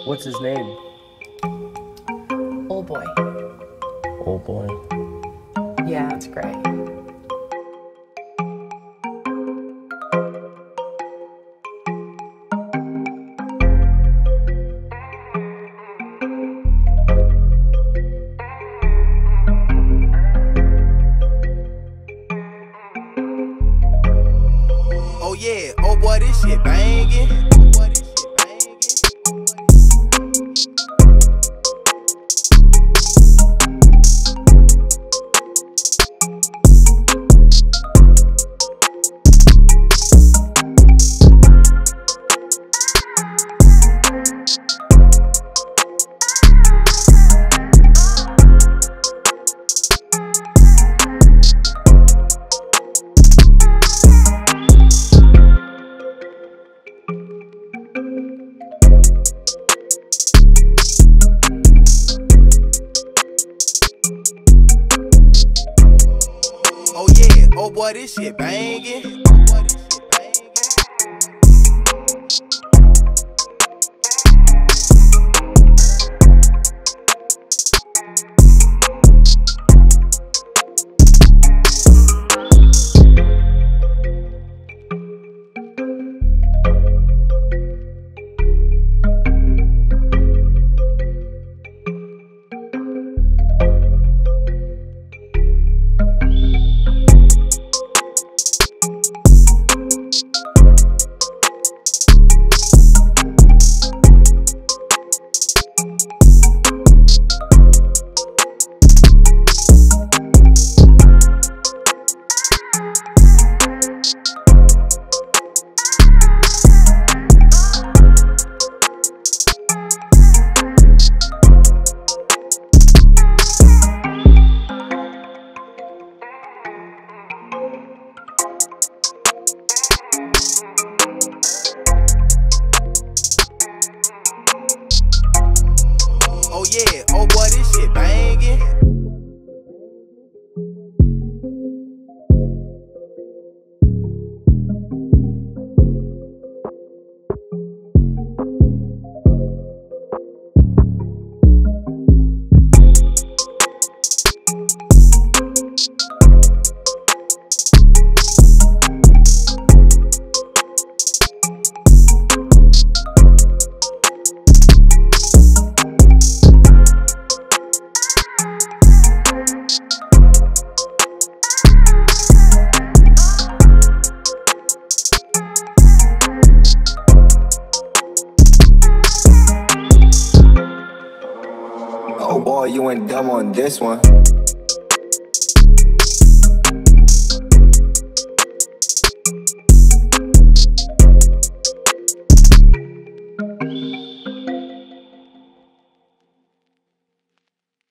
What's his name? Old boy. Old boy. Yeah, that's great. Oh yeah, oh boy, this shit banging. Oh yeah, oh boy, this shit banging. Oh yeah, oh boy, this shit banging. Oh boy, you went dumb on this one.